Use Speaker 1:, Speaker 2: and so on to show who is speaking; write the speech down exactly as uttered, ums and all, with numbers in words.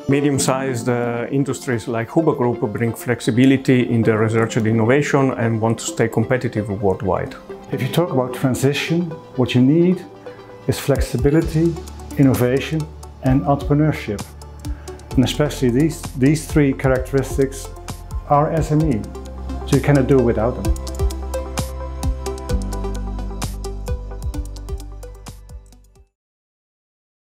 Speaker 1: Medium-sized uh, industries like hubergroup bring flexibility in their research and innovation and want to stay competitive worldwide.
Speaker 2: If you talk about transition, what you need is flexibility, innovation and entrepreneurship. And especially these, these three characteristics are S M E, so you cannot do without them.